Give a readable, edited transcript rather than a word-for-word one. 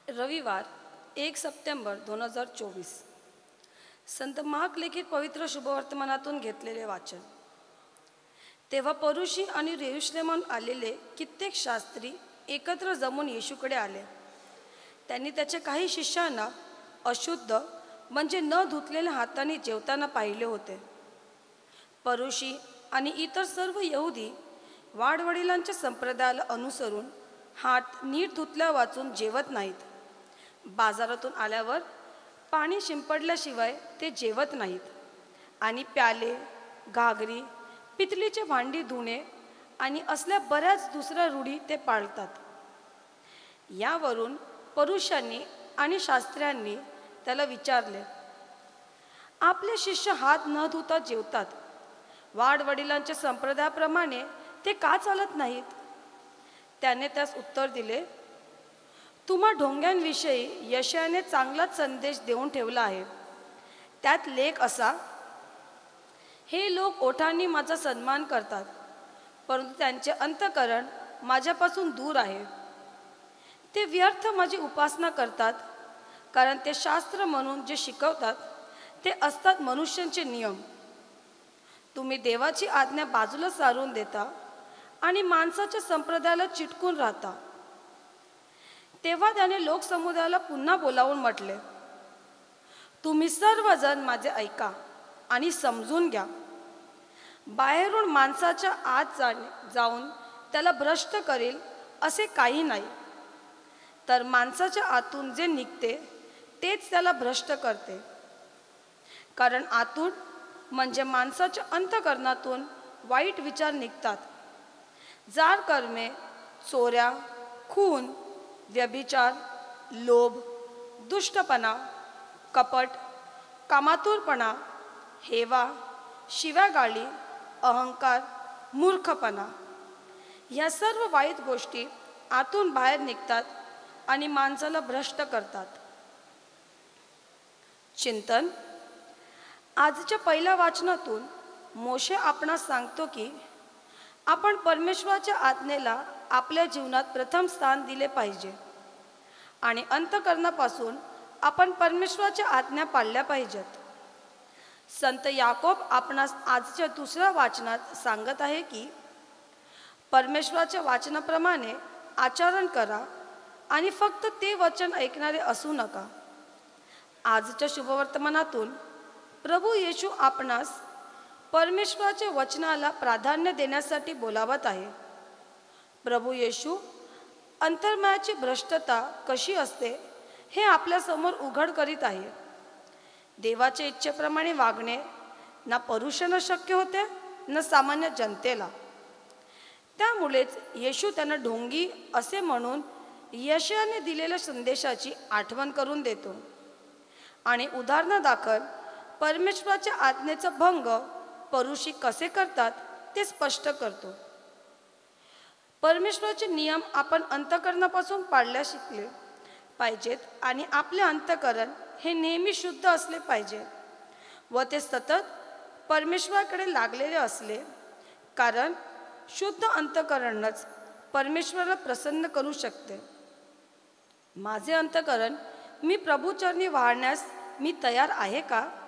रविवार 1 सप्टेंबर 2024 संत मार्क लिखित पवित्र शुभवर्तमानातून घेतलेले वाचन। तेव्हा परुषी आणि यरूशलेमहून आलेले कित्येक शास्त्री एकत्र जमून येशूकडे आले। त्यांनी त्याच्या काही शिष्यांना अशुद्ध म्हणजे न धुतलेल्या हाताने जेवताना पाहिले होते। परुषी आणि इतर सर्व यहुदी वाडवडिलांच्या संप्रदायाला अनुसरून हात नीट धुतल्या वाचून जेवत नाहीत। बाजारातून आल्यावर पाणी शिंपडल्याशिवाय ते जेवत नाहीत आणि प्याले, घागरी, पितलीचे भांडी धुणे आणि असल्या बऱ्याच दुसऱ्या रूढी ते पाळतात। यावरून परुषांनी आणि शास्त्र्यांनी त्याला विचारले, आपले शिष्य हात न धुता जेवतात, वाडवडिलांच्या संप्रदायाप्रमाणे ते का चालत नाहीत? त्याने त्यास उत्तर दिले, तुम्हा ढोंग्यांविषयी यशायाने चांगलाच संदेश देऊन ठेवला आहे। त्यात लेख असा, हे लोक ओठांनी माझा सन्मान करतात, परंतु त्यांचे अंतःकरण माझ्यापासून दूर आहे। ते व्यर्थ माझी उपासना करतात, कारण ते शास्त्र म्हणून जे शिकवतात ते असतात मनुष्यांचे नियम। तुम्ही देवाची आज्ञा बाजूला सारून देता आणि माणसाच्या संप्रदायाला चिटकून राहता। तेव्हा त्याने लोकसमुदायाला पुन्हा बोलावून म्हटले, तुम्ही सर्वजण माझे ऐका आणि समजून घ्या। बाहेरून माणसाच्या आत जाऊन त्याला भ्रष्ट करेल असे काही नाही, तर माणसाच्या आतून जे निघते तेच त्याला भ्रष्ट करते। कारण आतून म्हणजे माणसाच्या अंतःकरणातून वाईट विचार निघतात, जार कर्मे, चोऱ्या, खून, व्यभिचार, लोभ, दुष्टपणा, कपट, कामातुरपणा, हेवा, शिव्यागाळी, अहंकार, मूर्खपणा, ह्या सर्व वाईट गोष्टी आतून बाहेर निघतात आणि माणसाला भ्रष्ट करतात। चिंतन। आजच्या पहिल्या वाचनातून मोशे आपणास सांगतो की आपण परमेश्वराच्या आज्ञेला आपल्या जीवनात प्रथम स्थान दिले पाहिजे आणि अंतःकरणापासून आपण परमेश्वराच्या आज्ञा पाळल्या पाहिजेत। संत याकोब आपणास आजच्या दुसऱ्या वाचनात सांगत आहे की परमेश्वराच्या वाचनाप्रमाणे आचरण करा आणि फक्त ते वचन ऐकणारे असू नका। आजच्या शुभवर्तमानातून प्रभू येशू आपणास परमेश्वराच्या वचनाला प्राधान्य देण्यासाठी बोलावत आहे। प्रभू येशू अंतर्मनाची भ्रष्टता कशी असते हे आपल्यासमोर उघड करीत आहे। देवाच्या इच्छेप्रमाणे वागणे ना परुषांना शक्य होते ना सामान्य जनतेला। त्यामुळेच येशू त्यांना ढोंगी असे म्हणून यशायाने दिलेल्या संदेशाची आठवण करून देतो आणि उदाहरणादाखल परमेश्वराच्या आज्ञेचा भंग परुषी कसे करतात ते स्पष्ट करतो। परमेश्वराचे नियम आपण अंतःकरणापासून पाळल्या शिकले पाहिजेत आणि आपले अंतःकरण हे नेहमी शुद्ध असले पाहिजे व ते सतत परमेश्वराकडे लागलेले असले, कारण शुद्ध अंतःकरणच परमेश्वराला प्रसन्न करू शकते। माझे अंतःकरण मी प्रभूचरणी वाहण्यास मी तयार आहे का?